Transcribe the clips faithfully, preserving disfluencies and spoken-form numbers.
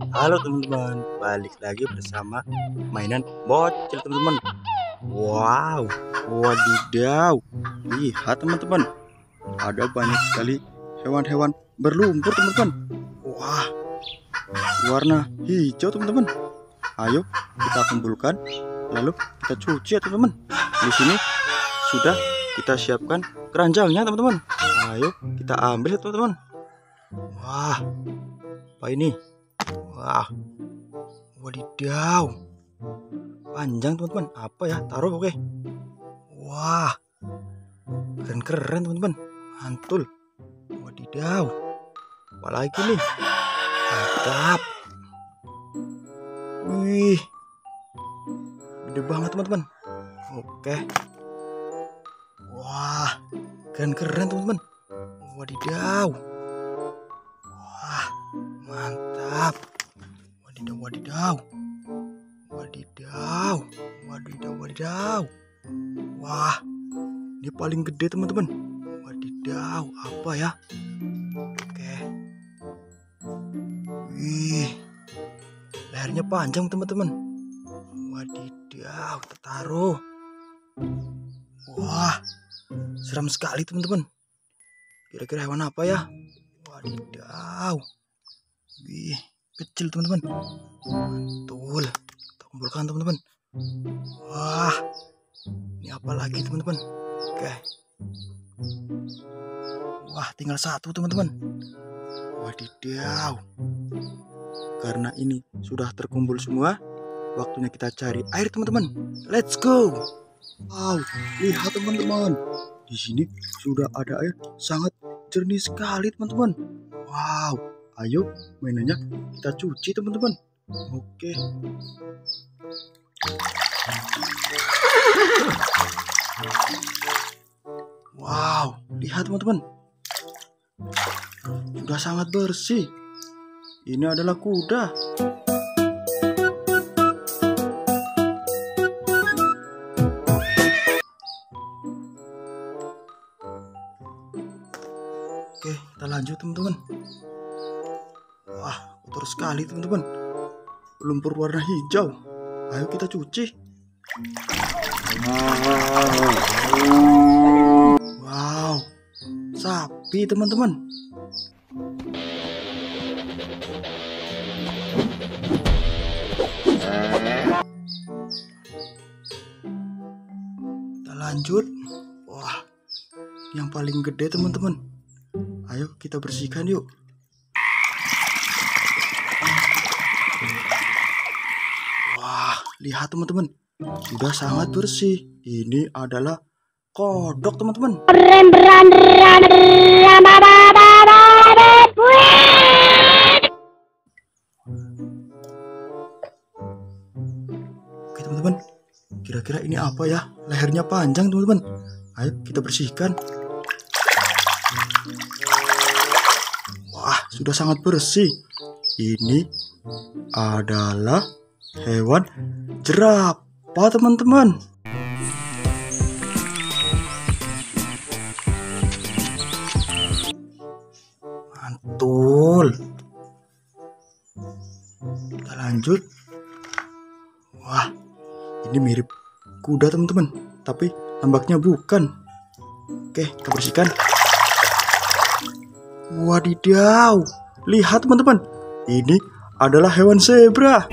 Halo teman-teman, balik lagi bersama mainan bocil teman-teman. Wow, wadidaw, lihat teman-teman, ada banyak sekali hewan-hewan berlumpur teman-teman. Wah, warna hijau teman-teman. Ayo kita kumpulkan, lalu kita cuci ya teman-teman. Di sini sudah kita siapkan keranjangnya teman-teman. Ayo kita ambil ya teman-teman. Wah, apa ini? Wah, wadidaw, panjang teman-teman. Apa ya? Taruh oke. Wah, keren-keren teman-teman. Mantul. Wadidaw. Apalagi nih? Mantap. Wih, gede banget teman-teman. Oke. Wah, keren-keren teman-teman. Wadidaw. Wah, mantap. Wadidaw, wadidaw. Wadidaw. Wadidaw, wadidaw. Wah, ini paling gede teman-teman. Wadidaw, apa ya? Oke. Wih, lehernya panjang teman-teman. Wadidaw, taruh. Wah, seram sekali teman-teman. Kira-kira hewan apa ya? Wadidaw. Wih, kecil teman-teman. Mantul. Kita kumpulkan teman-teman. Wah, ini apa lagi teman-teman? Oke. Wah, tinggal satu teman-teman. Wadidaw. Karena ini sudah terkumpul semua, waktunya kita cari air teman-teman. Let's go. Wow, lihat teman-teman. Di sini sudah ada air sangat jernih sekali teman-teman. Wow, ayo mainannya kita cuci teman-teman. Oke. Wow, lihat teman-teman. Sudah sangat bersih. Ini adalah kuda. Oke, kita lanjut teman-teman. Wah, kotor sekali teman-teman. Lumpur warna hijau. Ayo kita cuci. Wow, sapi teman-teman. Kita lanjut. Wah, yang paling gede teman-teman. Ayo kita bersihkan yuk. Wah, lihat teman-teman. Sudah sangat bersih. Ini adalah kodok teman-teman. Oke teman-teman. Kira-kira ini apa ya? Lehernya panjang teman-teman. Ayo kita bersihkan. Wah, sudah sangat bersih. Ini adalah hewan jerapah teman-teman. Mantul. Kita lanjut. Wah, ini mirip kuda teman-teman, tapi nampaknya bukan. Oke, kita bersihkan. Wadidaw, lihat teman-teman, ini adalah hewan zebra.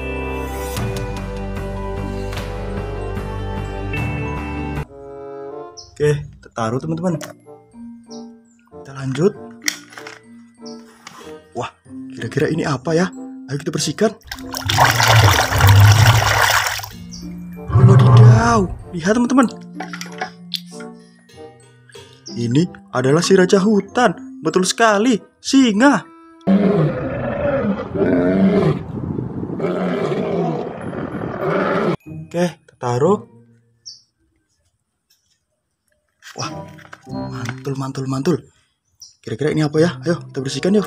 Oke, kita taruh teman-teman. Kita lanjut. Wah, kira-kira ini apa ya? Ayo kita bersihkan. Wadidaw, lihat teman-teman. Ini adalah si raja hutan. Betul sekali, singa. Oke, kita taruh. Wah, mantul, mantul, mantul. Kira-kira ini apa ya? Ayo, kita bersihkan yuk.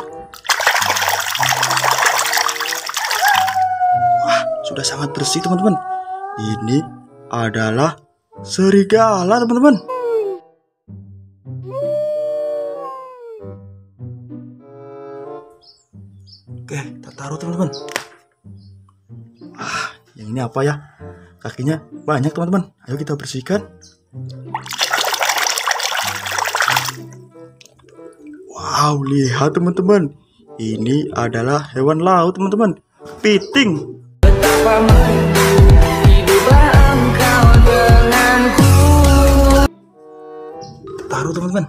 Wah, sudah sangat bersih teman-teman. Ini adalah serigala teman-teman. Oke, kita taruh teman-teman. Ah, yang ini apa ya? Kakinya banyak teman-teman. Ayo kita bersihkan. Wow, lihat teman-teman. Ini adalah hewan laut teman-teman. Piting. Taruh teman-teman.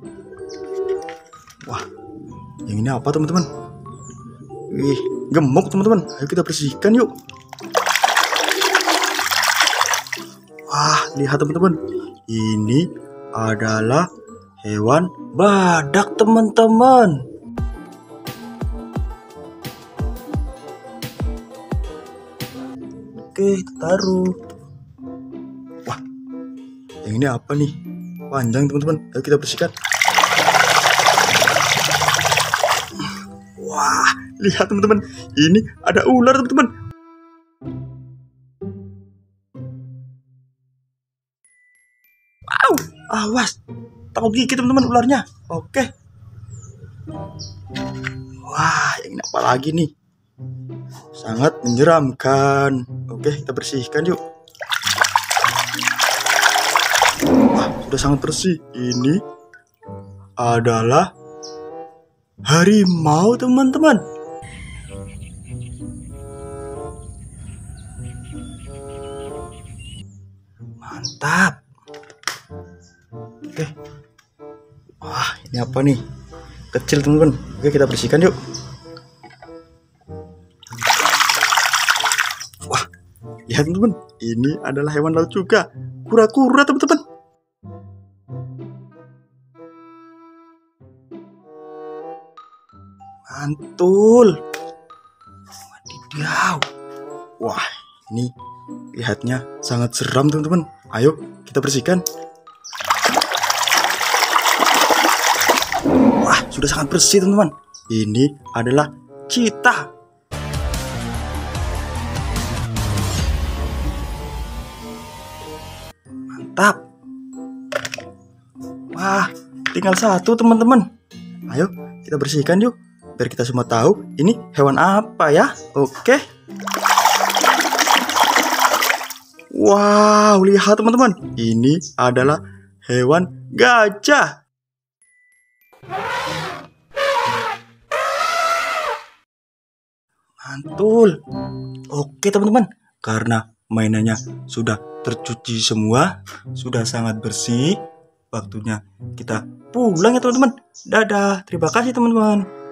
Wah, yang ini apa teman-teman? Wih, gemuk teman-teman. Ayo kita bersihkan yuk. Wah, lihat teman-teman. Ini adalah hewan badak teman-teman. Oke, taruh. Wah, yang ini apa nih? Panjang teman-teman. Ayo kita bersihkan. Wah, lihat teman-teman. Ini ada ular teman-teman. Wow, awas. Takut gigit teman-teman ularnya. Oke. Wah, yang ini apa lagi nih? Sangat menyeramkan. Oke, kita bersihkan yuk. Wah, sudah sangat bersih. Ini adalah harimau teman-teman. Mantap. Oke. Wah, ini apa nih? Kecil teman-teman. Oke, kita bersihkan yuk. Wah, lihat teman-teman. Ini adalah hewan laut juga. Kura-kura teman-teman. Mantul. Wadidaw. Wah, ini lihatnya sangat seram teman-teman. Ayo kita bersihkan. Wah, sudah sangat bersih teman-teman. Ini adalah cheetah. Mantap. Wah, tinggal satu teman-teman. Ayo kita bersihkan yuk, biar kita semua tahu ini hewan apa ya. Oke. Wow, lihat teman-teman. Ini adalah hewan gajah. Mantul. Oke teman-teman, karena mainannya sudah tercuci semua, sudah sangat bersih, waktunya kita pulang ya teman-teman. Dadah, terima kasih teman-teman.